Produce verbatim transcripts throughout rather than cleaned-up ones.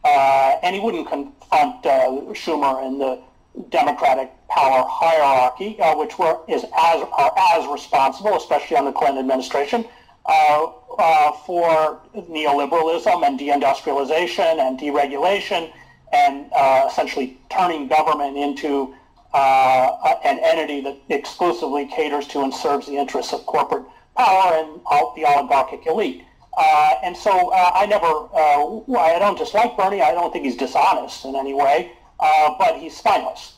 uh, and he wouldn't confront uh, Schumer in the Democratic power hierarchy, uh, which were is as are as responsible, especially on the Clinton administration, uh, uh, for neoliberalism and deindustrialization and deregulation, and uh, essentially turning government into uh, an entity that exclusively caters to and serves the interests of corporate power and the oligarchic elite. Uh, and so uh, I never, uh, I don't dislike Bernie. I don't think he's dishonest in any way, uh, but he's spineless.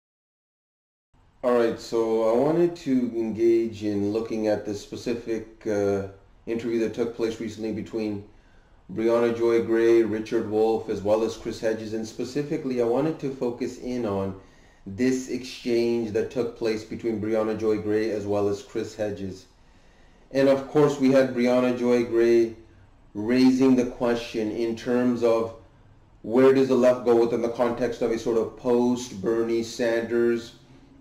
All right, so I wanted to engage in looking at the specific uh, interview that took place recently between Briahna Joy Gray, Richard Wolff, as well as Chris Hedges, and specifically I wanted to focus in on this exchange that took place between Briahna Joy Gray as well as Chris Hedges. And of course we had Briahna Joy Gray raising the question in terms of where does the left go within the context of a sort of post-Bernie Sanders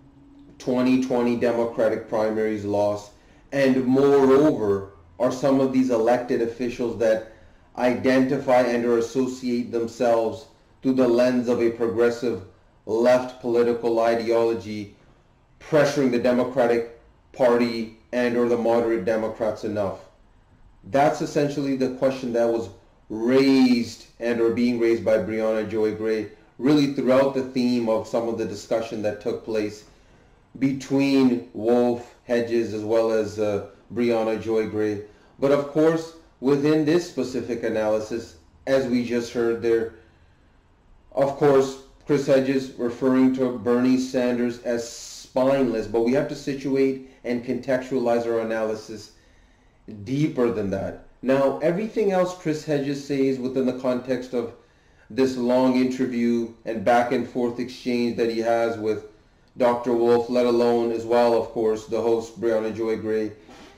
twenty twenty Democratic primaries loss, and moreover are some of these elected officials that identify and or associate themselves through the lens of a progressive left political ideology pressuring the Democratic Party and or the moderate Democrats enough. That's essentially the question that was raised and or being raised by Briahna Joy Gray really throughout the theme of some of the discussion that took place between Wolff, Hedges, as well as uh, Briahna Joy Gray. But of course, within this specific analysis, as we just heard there, of course, Chris Hedges referring to Bernie Sanders as spineless, but we have to situate and contextualize our analysis deeper than that. Now, everything else Chris Hedges says within the context of this long interview and back and forth exchange that he has with Doctor Wolff, let alone as well, of course, the host Briahna Joy Gray,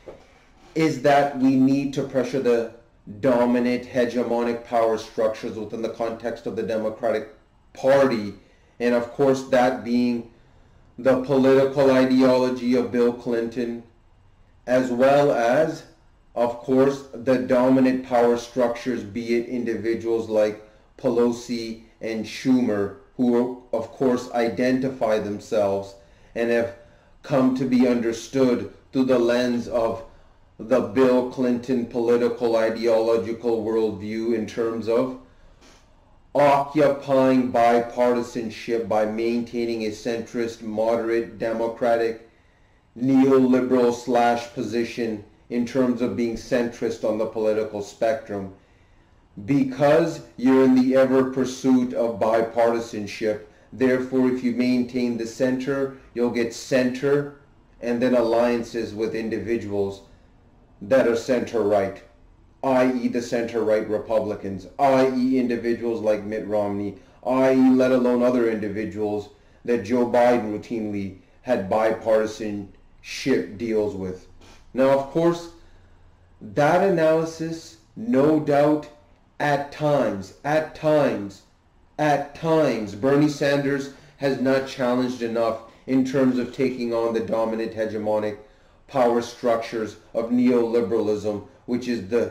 is that we need to pressure the dominant hegemonic power structures within the context of the Democratic Party, and of course that being the political ideology of Bill Clinton, as well as, of course, the dominant power structures, be it individuals like Pelosi and Schumer, who of course identify themselves and have come to be understood through the lens of the Bill Clinton political ideological worldview in terms of occupying bipartisanship by maintaining a centrist, moderate, democratic, neoliberal slash position in terms of being centrist on the political spectrum. Because you're in the ever pursuit of bipartisanship, therefore if you maintain the center, you'll get center and then alliances with individuals that are center-right, that is the center-right Republicans, that is individuals like Mitt Romney, that is let alone other individuals that Joe Biden routinely had bipartisanship deals with. Now, of course, that analysis, no doubt, at times, at times, at times, Bernie Sanders has not challenged enough in terms of taking on the dominant hegemonic power structures of neoliberalism, which is the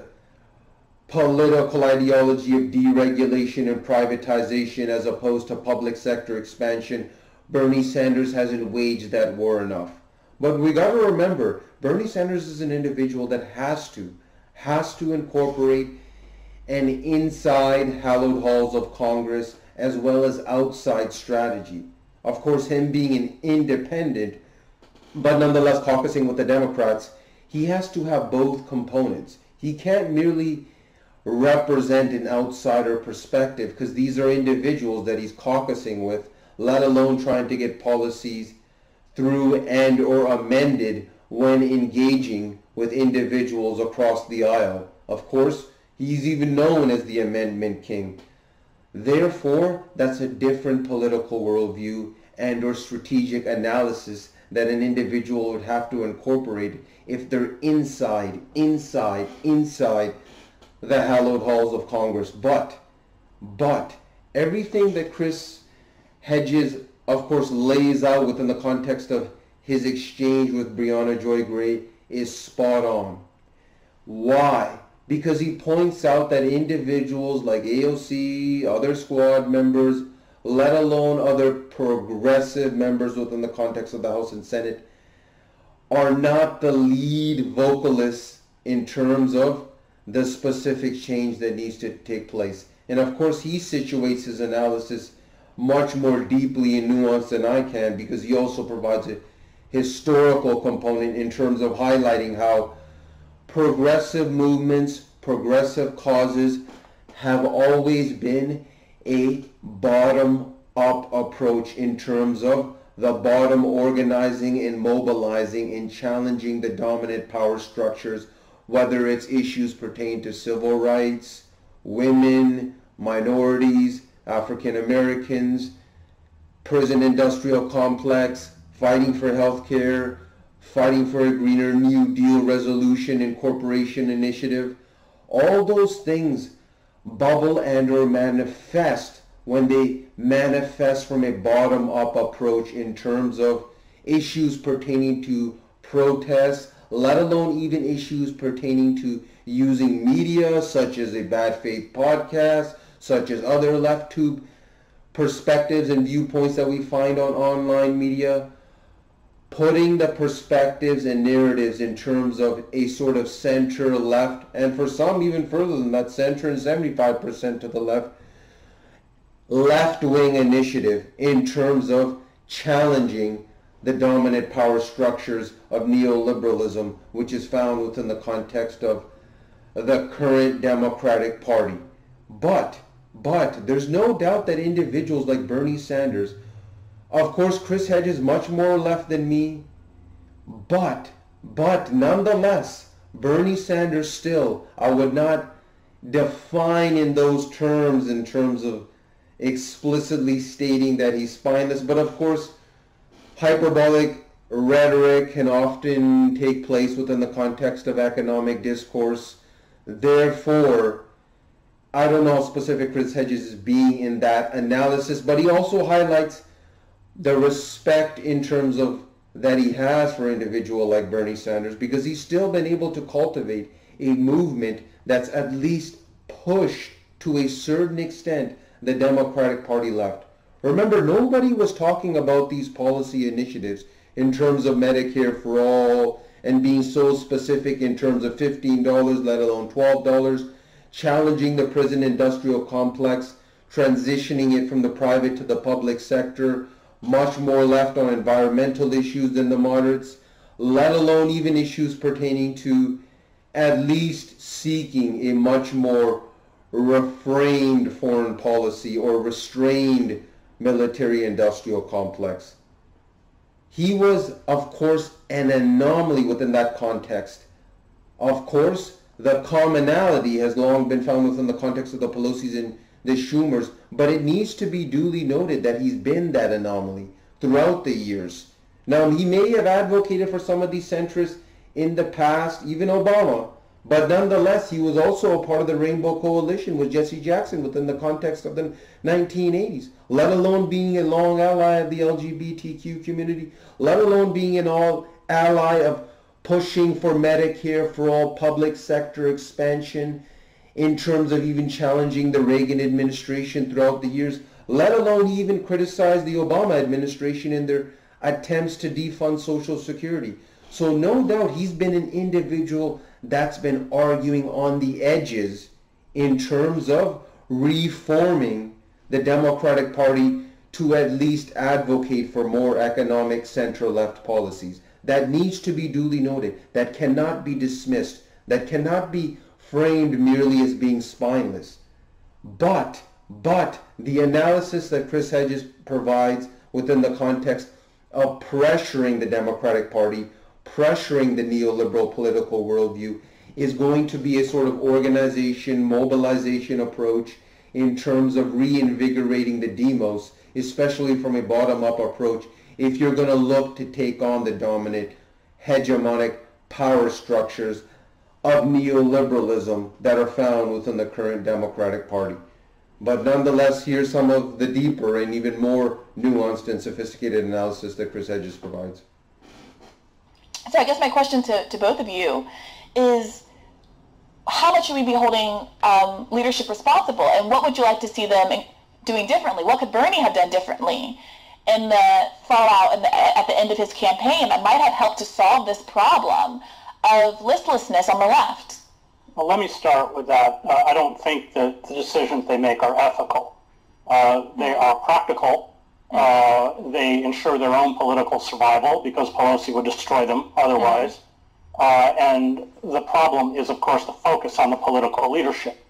political ideology of deregulation and privatization as opposed to public sector expansion. Bernie Sanders hasn't waged that war enough. But we got to remember, Bernie Sanders is an individual that has to, has to incorporate an inside hallowed halls of Congress as well as outside strategy. Of course, him being an independent, but nonetheless caucusing with the Democrats, he has to have both components. He can't merely represent an outsider perspective because these are individuals that he's caucusing with, let alone trying to get policies through and or amended when engaging with individuals across the aisle. Of course, he's even known as the Amendment King. Therefore, that's a different political worldview and or strategic analysis that an individual would have to incorporate if they're inside, inside, inside the hallowed halls of Congress. But, but, everything that Chris Hedges, of course, lays out within the context of his exchange with Briahna Joy Gray is spot on. Why? because he points out that individuals like A O C, other squad members, let alone other progressive members within the context of the House and Senate, are not the lead vocalists in terms of the specific change that needs to take place. And of course, he situates his analysis much more deeply and nuanced than I can, because he also provides a historical component in terms of highlighting how progressive movements, progressive causes have always been a bottom-up approach in terms of the bottom organizing and mobilizing and challenging the dominant power structures, whether it's issues pertaining to civil rights, women, minorities, African Americans, prison industrial complex, fighting for health care, fighting for a greener New Deal resolution and corporation initiative. All those things bubble and or manifest when they manifest from a bottom-up approach in terms of issues pertaining to protests, let alone even issues pertaining to using media such as a Bad Faith podcast, such as other left tube perspectives and viewpoints that we find on online media, putting the perspectives and narratives in terms of a sort of center left, and for some even further than that, center and seventy-five percent to the left, left-wing initiative in terms of challenging the dominant power structures of neoliberalism, which is found within the context of the current Democratic Party. But, but, there's no doubt that individuals like Bernie Sanders, of course Chris Hedges much more left than me, but, but nonetheless, Bernie Sanders still, I would not define in those terms in terms of explicitly stating that he's spineless, but of course hyperbolic rhetoric can often take place within the context of economic discourse. Therefore, I don't know how specific Chris Hedges is being in that analysis, but he also highlights the respect in terms of that he has for an individual like Bernie Sanders, because he's still been able to cultivate a movement that's at least pushed to a certain extent the Democratic Party left. Remember, nobody was talking about these policy initiatives in terms of Medicare for all and being so specific in terms of fifteen dollars, let alone twelve dollars, challenging the prison industrial complex, transitioning it from the private to the public sector, much more left on environmental issues than the moderates, let alone even issues pertaining to at least seeking a much more refrained foreign policy or restrained military-industrial complex. He was, of course, an anomaly within that context. Of course, the commonality has long been found within the context of the Pelosi's and the Schumers, but it needs to be duly noted that he's been that anomaly throughout the years. Now, he may have advocated for some of these centrists in the past, even Obama, but nonetheless, he was also a part of the Rainbow Coalition with Jesse Jackson within the context of the nineteen eighties, let alone being a long ally of the L G B T Q community, let alone being an all ally of pushing for Medicare for all, public sector expansion, in terms of even challenging the Reagan administration throughout the years, let alone he even criticized the Obama administration in their attempts to defund Social Security. So no doubt he's been an individual that's been arguing on the edges in terms of reforming the Democratic Party to at least advocate for more economic center-left policies. That needs to be duly noted. That cannot be dismissed. That cannot be framed merely as being spineless. But, but the analysis that Chris Hedges provides within the context of pressuring the Democratic Party, pressuring the neoliberal political worldview, is going to be a sort of organization, mobilization approach in terms of reinvigorating the demos, especially from a bottom-up approach, if you're going to look to take on the dominant hegemonic power structures of neoliberalism that are found within the current Democratic Party. But nonetheless, here's some of the deeper and even more nuanced and sophisticated analysis that Chris Hedges provides. So I guess my question to, to both of you is, how much should we be holding um, leadership responsible, and what would you like to see them doing differently? What could Bernie have done differently in the fallout in the, at the end of his campaign that might have helped to solve this problem of listlessness on the left? Well, let me start with that. Uh, I don't think that the decisions they make are ethical. Uh, they are practical. Uh, they ensure their own political survival because Pelosi would destroy them otherwise. Uh, and the problem is, of course, the focus on the political leadership.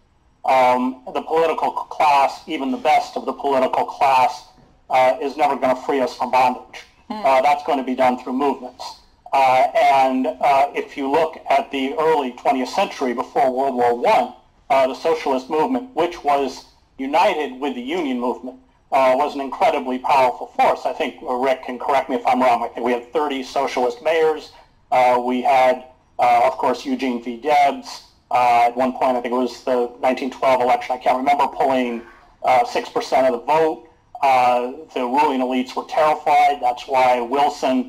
Um, the political class, even the best of the political class, uh, is never going to free us from bondage. Uh, that's going to be done through movements. Uh, and uh, if you look at the early twentieth century, before World War One, uh, the socialist movement, which was united with the union movement, uh, was an incredibly powerful force. I think Rick can correct me if I'm wrong. I think we had thirty socialist mayors. Uh, we had, uh, of course, Eugene V. Debs. Uh, at one point, I think it was the nineteen twelve election, I can't remember, pulling uh, six percent of the vote. Uh, the ruling elites were terrified. That's why Wilson,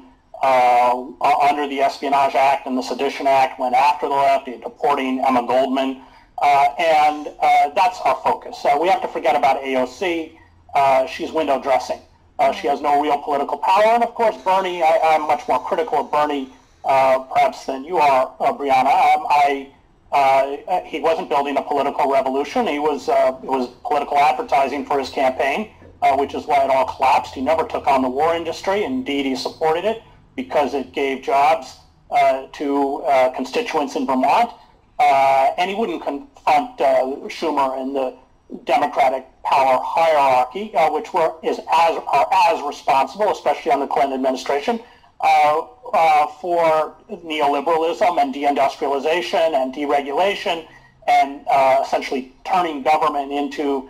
uh, under the Espionage Act and the Sedition Act, went after the left, deporting Emma Goldman. Uh, and uh, that's our focus. Uh, we have to forget about A O C. Uh, she's window dressing. Uh, she has no real political power. And, of course, Bernie, I, I'm much more critical of Bernie, uh, perhaps, than you are, uh, Brianna. Um, I, uh, he wasn't building a political revolution. He was, uh, it was political advertising for his campaign, uh, which is why it all collapsed. He never took on the war industry. Indeed, he supported it because it gave jobs uh, to uh, constituents in Vermont. Uh, and he wouldn't confront uh, Schumer and the Democratic power hierarchy, uh, which were is as are as responsible, especially on the Clinton administration, uh, uh, for neoliberalism and deindustrialization and deregulation, and uh, essentially turning government into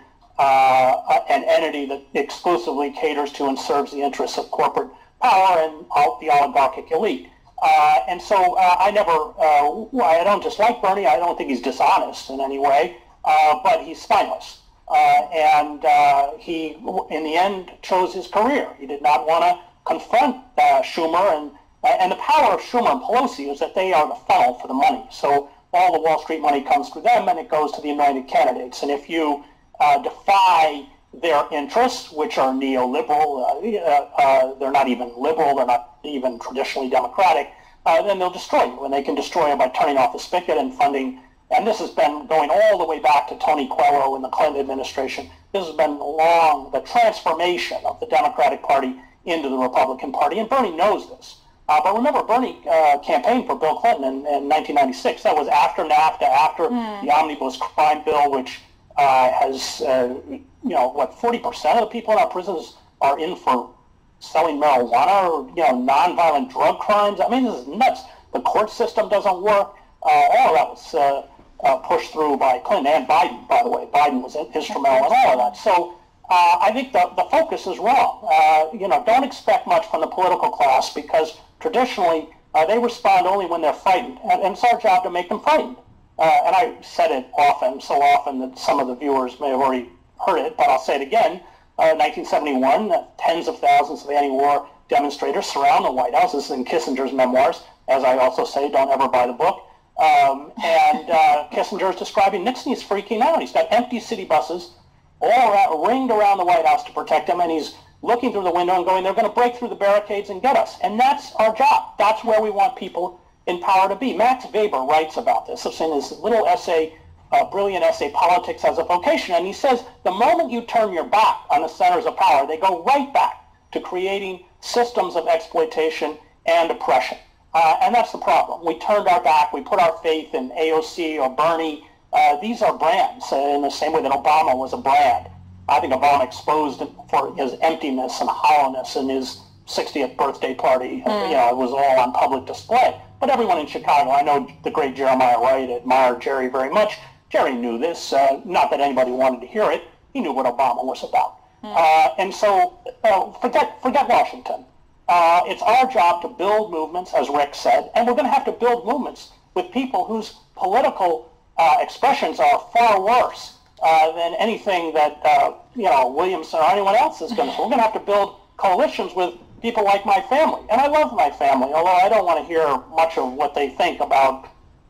uh, an entity that exclusively caters to and serves the interests of corporate power and the oligarchic elite. Uh, and so uh, I never, uh, I don't dislike Bernie. I don't think he's dishonest in any way, uh, but he's spineless. Uh, and uh, he, in the end, chose his career. He did not want to confront uh, Schumer. And, uh, and the power of Schumer and Pelosi is that they are the funnel for the money. So all the Wall Street money comes through them, and it goes to the anointed candidates. And if you uh, defy their interests, which are neoliberal, uh, uh, they're not even liberal, they're not even traditionally democratic, uh, then they'll destroy you. And they can destroy you by turning off the spigot and funding. And this has been going all the way back to Tony Coelho in the Clinton administration. This has been long, the transformation of the Democratic Party into the Republican Party. And Bernie knows this. Uh, but remember, Bernie uh, campaigned for Bill Clinton in, in nineteen ninety-six. That was after NAFTA, after mm. the Omnibus Crime Bill, which uh, has, uh, you know, what, forty percent of the people in our prisons are in for selling marijuana or, you know, nonviolent drug crimes. I mean, this is nuts. The court system doesn't work. Uh, all of that was uh, uh, pushed through by Clinton and Biden, by the way. Biden was instrumental in all of that. So uh, I think the, the focus is wrong. Uh, you know, don't expect much from the political class because traditionally uh, they respond only when they're frightened. And, and it's our job to make them frightened. Uh, and I said it often, so often that some of the viewers may have already heard it, but I'll say it again. Uh, nineteen seventy-one, uh, tens of thousands of anti-war demonstrators surround the White House. This is in Kissinger's memoirs. As I also say, don't ever buy the book. Um, and uh, Kissinger is describing Nixon. He's freaking out. He's got empty city buses all around, ringed around the White House to protect him, and he's looking through the window and going, they're going to break through the barricades and get us. And that's our job. That's where we want people in power to be. Max Weber writes about this. I've seen his little essay, uh, brilliant essay, Politics as a Vocation, and he says the moment you turn your back on the centers of power, they go right back to creating systems of exploitation and oppression. Uh, and that's the problem. We turned our back. We put our faith in A O C or Bernie. Uh, these are brands uh, in the same way that Obama was a brand. I think Obama exposed for his emptiness and hollowness in his sixtieth birthday party. Mm. You know, it was all on public display. But everyone in Chicago, I know the great Jeremiah Wright admired Jerry very much. Jerry knew this. Uh, not that anybody wanted to hear it. He knew what Obama was about. Mm. Uh, and so uh, forget forget Washington. Uh, it's our job to build movements, as Rick said, and we're going to have to build movements with people whose political uh, expressions are far worse uh, than anything that uh, you know Williamson or anyone else is going to. So we're going to have to build coalitions with people like my family, and I love my family, although I don't want to hear much of what they think about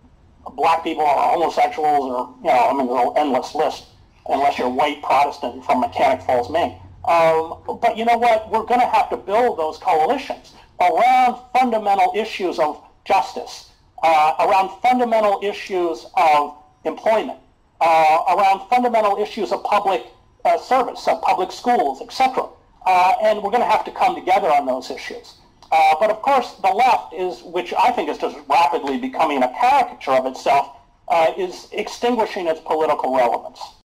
black people or homosexuals or, you know, I mean, there's an endless list, unless you're white Protestant from Mechanic Falls, Maine. Um, but you know what? We're going to have to build those coalitions around fundamental issues of justice, uh, around fundamental issues of employment, uh, around fundamental issues of public uh, service, of public schools, et cetera. Uh, and we're going to have to come together on those issues. Uh, but of course, the left is, which I think is just rapidly becoming a caricature of itself, uh, is extinguishing its political relevance.